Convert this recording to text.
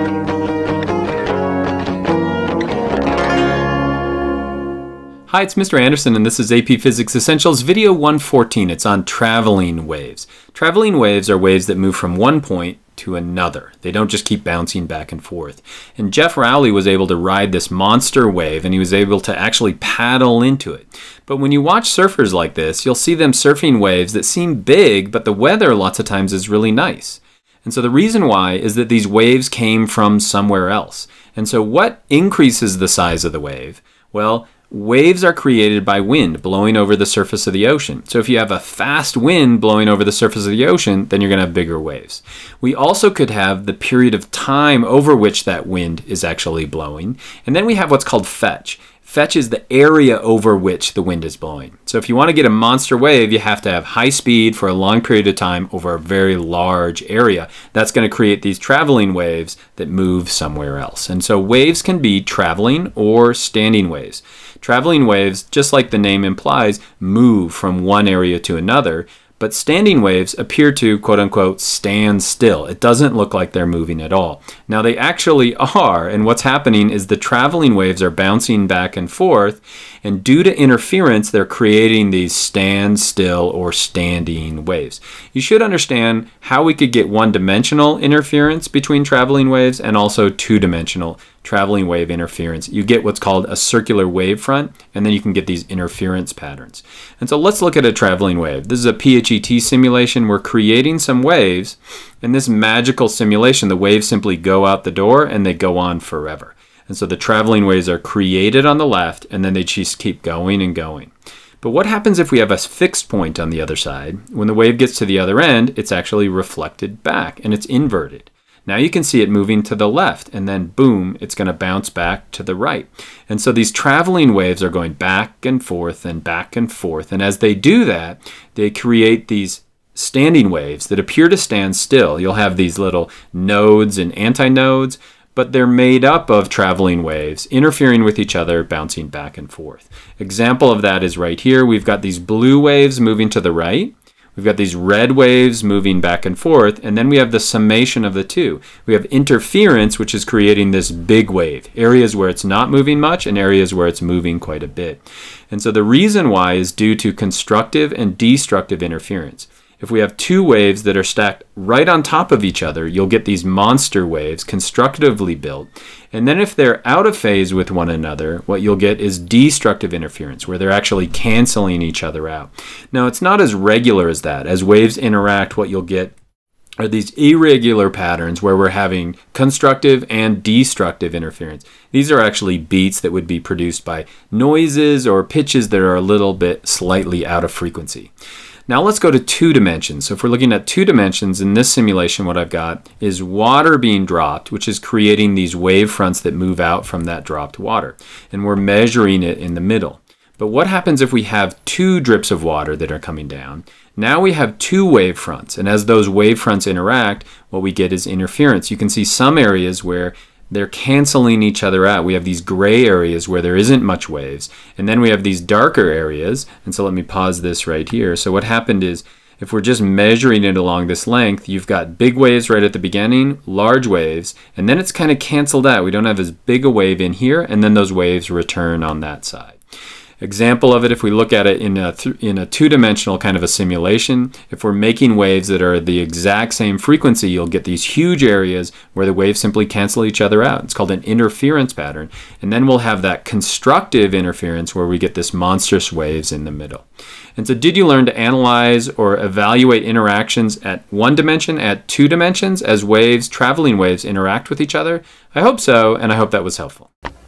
Hi, it's Mr. Andersen, and this is AP Physics Essentials video 114. It's on traveling waves. Traveling waves are waves that move from one point to another. They don't just keep bouncing back and forth. And Jeff Rowley was able to ride this monster wave, and he was able to actually paddle into it. But when you watch surfers like this, you'll see them surfing waves that seem big, but the weather lots of times is really nice. And so the reason why is that these waves came from somewhere else. And so what increases the size of the wave? Well, waves are created by wind blowing over the surface of the ocean. So if you have a fast wind blowing over the surface of the ocean, then you're going to have bigger waves. We also could have the period of time over which that wind is actually blowing. And then we have what's called fetch. Fetch is the area over which the wind is blowing. So if you want to get a monster wave, you have to have high speed for a long period of time over a very large area. That's going to create these traveling waves that move somewhere else. And so waves can be traveling or standing waves. Traveling waves, just like the name implies, move from one area to another. But standing waves appear to, quote unquote, stand still. It doesn't look like they're moving at all. Now they actually are, and what's happening is the traveling waves are bouncing back and forth, and due to interference, they're creating these stand still or standing waves. You should understand how we could get one-dimensional interference between traveling waves and also two-dimensional traveling wave interference. You get what's called a circular wavefront, and then you can get these interference patterns. And so let's look at a traveling wave. This is a PHET simulation. We're creating some waves. In this magical simulation, the waves simply go out the door and they go on forever. And so the traveling waves are created on the left, and then they just keep going and going. But what happens if we have a fixed point on the other side? When the wave gets to the other end, it's actually reflected back, and it's inverted. Now you can see it moving to the left, and then boom, it's going to bounce back to the right. And so these traveling waves are going back and forth and back and forth. And as they do that, they create these standing waves that appear to stand still. You'll have these little nodes and antinodes, but they're made up of traveling waves interfering with each other, bouncing back and forth. Example of that is right here. We've got these blue waves moving to the right. We've got these red waves moving back and forth, and then we have the summation of the two. We have interference, which is creating this big wave, areas where it's not moving much and areas where it's moving quite a bit. And so the reason why is due to constructive and destructive interference. If we have two waves that are stacked right on top of each other, you'll get these monster waves constructively built. And then if they're out of phase with one another, what you'll get is destructive interference, where they're actually canceling each other out. Now, it's not as regular as that. As waves interact, what you'll get are these irregular patterns where we're having constructive and destructive interference. These are actually beats that would be produced by noises or pitches that are a little bit slightly out of frequency. Now let's go to two dimensions. So if we're looking at two dimensions in this simulation, what I've got is water being dropped, which is creating these wave fronts that move out from that dropped water. And we're measuring it in the middle. But what happens if we have two drips of water that are coming down? Now we have two wave fronts. And as those wave fronts interact, what we get is interference. You can see some areas where they're canceling each other out. We have these gray areas where there isn't much waves. And then we have these darker areas. And so let me pause this right here. So what happened is, if we're just measuring it along this length, you've got big waves right at the beginning, large waves, and then it's kind of canceled out. We don't have as big a wave in here, and then those waves return on that side. Example of it, if we look at it in a two-dimensional kind of a simulation, if we're making waves that are the exact same frequency, you'll get these huge areas where the waves simply cancel each other out. It's called an interference pattern. And then we'll have that constructive interference where we get this monstrous waves in the middle. And so did you learn to analyze or evaluate interactions at one dimension, at two dimensions, as waves, traveling waves, interact with each other? I hope so, and I hope that was helpful.